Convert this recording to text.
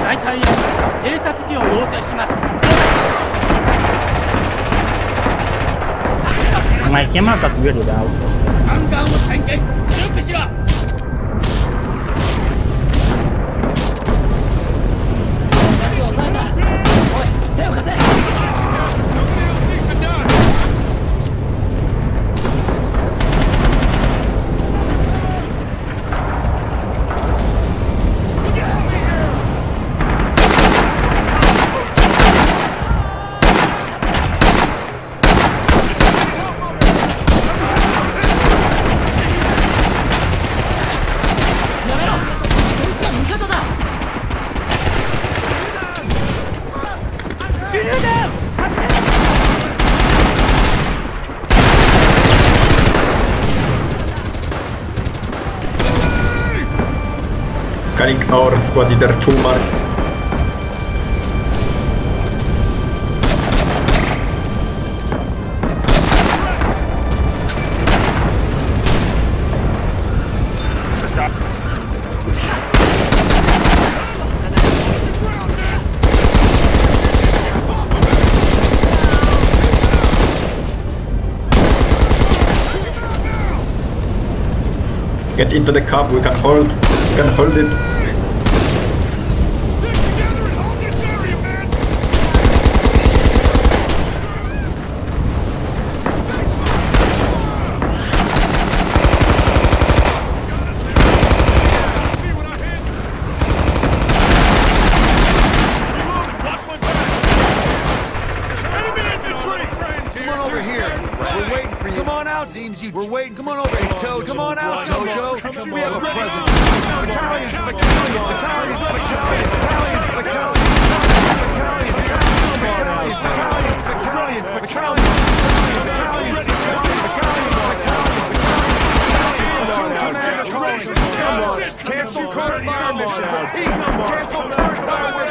大隊へ偵察機を要請します。 Mày chém nó tật ghê được đâu. ガンガンを点検、準備しろ。手を貸せ。 Scanning our squad leader 2 mark. Get into the cab, we can hold it. We're waiting. Come on over here, Toad. Come on out, Tojo. We have a present. Battalion. Cancel current fire mission. Repeat. Cancel current fire mission.